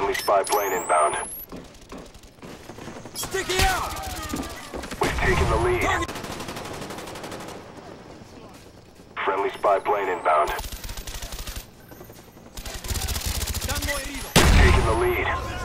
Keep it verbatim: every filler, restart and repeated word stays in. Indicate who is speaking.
Speaker 1: Friendly spy plane inbound.
Speaker 2: Sticky out!
Speaker 1: We've taken the lead.
Speaker 2: Target.
Speaker 1: Friendly spy plane inbound.
Speaker 2: Tango herido.
Speaker 1: We've taken the lead.